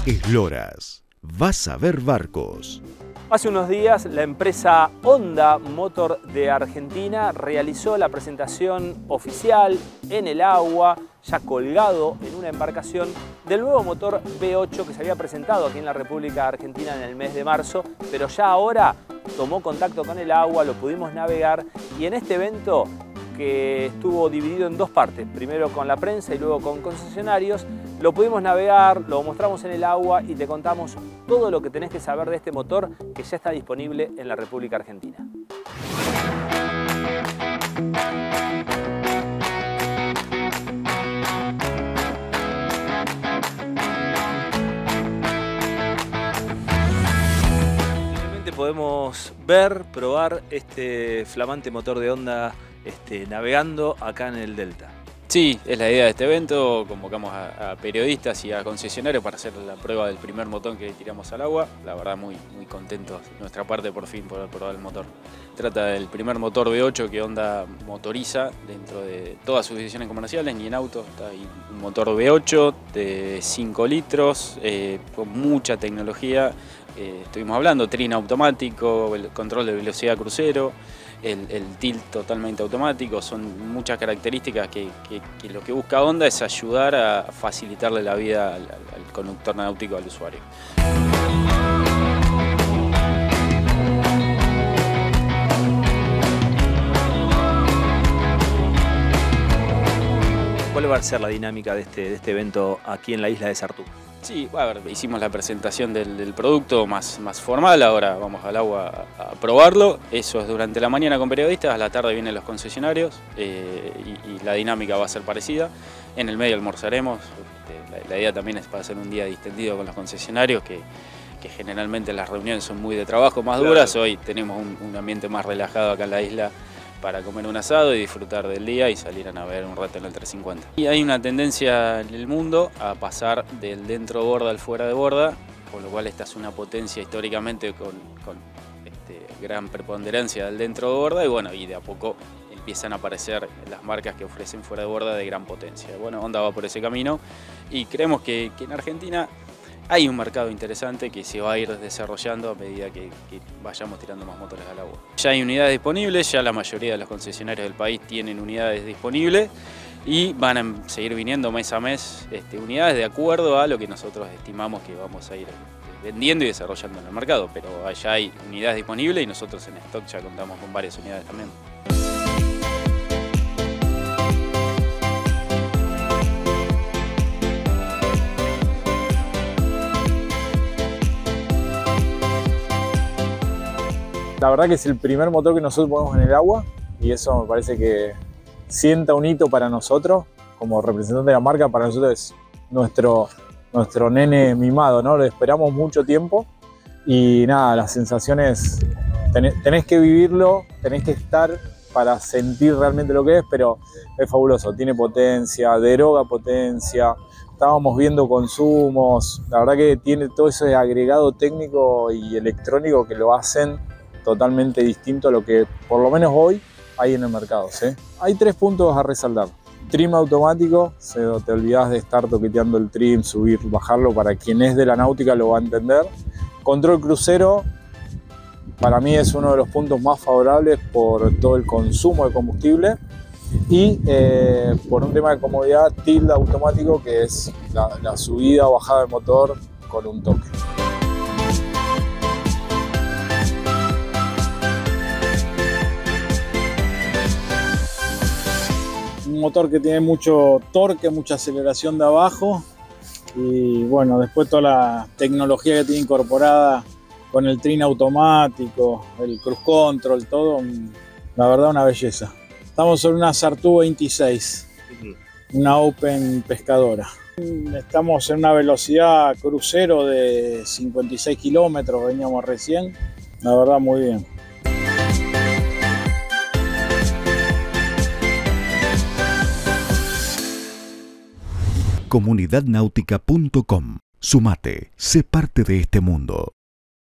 Esloras, vas a ver barcos. Hace unos días la empresa Honda Motor de Argentina realizó la presentación oficial en el agua, ya colgado en una embarcación, del nuevo motor V8 que se había presentado aquí en la República Argentina en el mes de marzo, pero ya ahora tomó contacto con el agua, lo pudimos navegar y en este evento, que estuvo dividido en dos partes, primero con la prensa y luego con concesionarios, lo pudimos navegar, lo mostramos en el agua y te contamos todo lo que tenés que saber de este motor que ya está disponible en la República Argentina. Finalmente podemos ver, probar este flamante motor de Honda navegando acá en el Delta. Sí, es la idea de este evento. Convocamos a periodistas y a concesionarios para hacer la prueba del primer motor que tiramos al agua. La verdad muy contentos de nuestra parte por fin poder probar el motor. Trata del primer motor V8 que Honda motoriza dentro de todas sus divisiones comerciales, ni en autos. Está ahí un motor V8 de 5 litros con mucha tecnología. Estuvimos hablando, trin automático, el control de velocidad crucero, el tilt totalmente automático. Son muchas características que lo que busca Honda es ayudar a facilitarle la vida al conductor náutico, al usuario. ¿Cuál va a ser la dinámica de este evento aquí en la isla de Sartú? Sí, a ver, hicimos la presentación del producto más formal, ahora vamos al agua a probarlo. Eso es durante la mañana con periodistas, a la tarde vienen los concesionarios y la dinámica va a ser parecida. En el medio almorzaremos, la idea también es para hacer un día distendido con los concesionarios, que generalmente las reuniones son muy de trabajo, más duras. Claro. Hoy tenemos un ambiente más relajado acá en la isla para comer un asado y disfrutar del día y salir a navegar un rato en el 350. Y hay una tendencia en el mundo a pasar del dentro borda al fuera de borda, con lo cual esta es una potencia históricamente con gran preponderancia del dentro de borda y bueno, y de a poco empiezan a aparecer las marcas que ofrecen fuera de borda de gran potencia. Bueno, Honda va por ese camino y creemos que en Argentina hay un mercado interesante que se va a ir desarrollando a medida que vayamos tirando más motores al agua. Ya hay unidades disponibles, ya la mayoría de los concesionarios del país tienen unidades disponibles y van a seguir viniendo mes a mes unidades de acuerdo a lo que nosotros estimamos que vamos a ir vendiendo y desarrollando en el mercado. Pero ya hay unidades disponibles y nosotros en stock ya contamos con varias unidades también. La verdad que es el primer motor que nosotros ponemos en el agua y eso me parece que sienta un hito para nosotros, como representante de la marca. Para nosotros es nuestro nene mimado, ¿no? Lo esperamos mucho tiempo y nada, las sensaciones, tenés que vivirlo, tenés que estar para sentir realmente lo que es, pero es fabuloso, tiene potencia, deroga potencia, estábamos viendo consumos, la verdad que tiene todo ese agregado técnico y electrónico que lo hacen totalmente distinto a lo que por lo menos hoy hay en el mercado, ¿sí? Hay 3 puntos a resaltar. Trim automático, te olvidás de estar toqueteando el trim, subir, bajarlo, para quien es de la náutica lo va a entender. Control crucero, para mí es uno de los puntos más favorables por todo el consumo de combustible y por un tema de comodidad, tilt automático, que es la subida o bajada del motor con un toque. Un motor que tiene mucho torque, mucha aceleración de abajo y bueno, después toda la tecnología que tiene incorporada con el trin automático, el cruise control, todo, la verdad una belleza. Estamos sobre una Sartú 26, una Open pescadora. Estamos en una velocidad crucero de 56 kilómetros, veníamos recién, la verdad muy bien. Comunidadnautica.com. Sumate, sé parte de este mundo.